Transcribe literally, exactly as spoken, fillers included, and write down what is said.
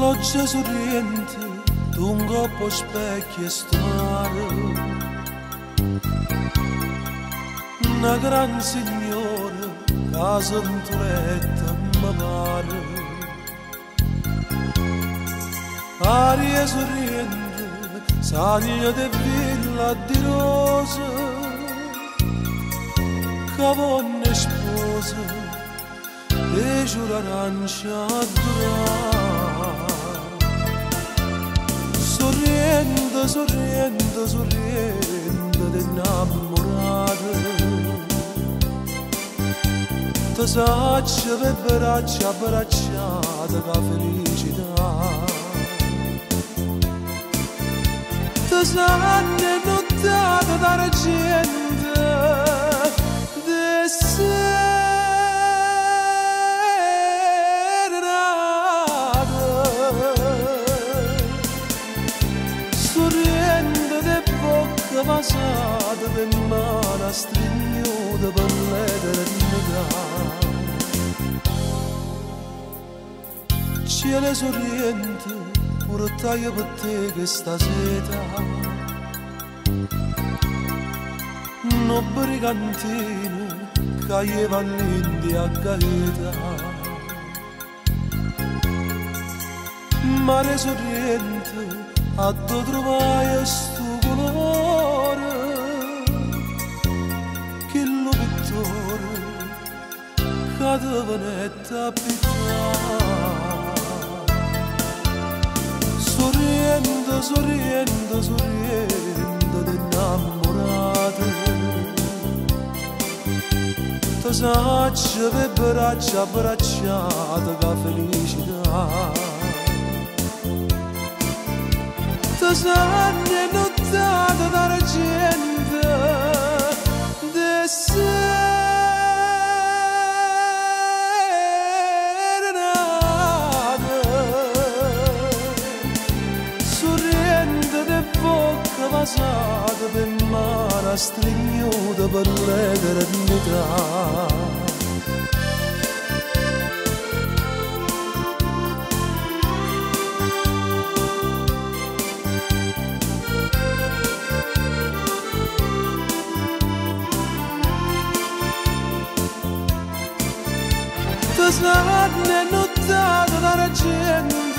Pioggia sorriente, un coppo specchio e strano, una gran signora, casa venturetta, mi pare. Aria sorriente, saglia di villa di rose, cavonne spose, e giura arancia adorare. Sorriendo, sorriendo, sorriendo d'innamorata, ti saccia per braccia abbracciata la felicità. Ti sanno nottata d'argento di basata per mano stringnuta per l'eternità. Cielo sorriente, portaia per te questa seta, no brigantino che lleva all'India a gaeta. Mare sorriente, a dove trovai sto colore, che lo pittore cadeva netta pittare. Sorriendo, sorriendo, sorriendo d'innamorate, ti saccia per braccia abbracciata la felicità. Ti sanno nottata d'argento di serenata, sorriendo di bocca basata per mano stringnuta per l'eternità. Ti sanno nottata d'argento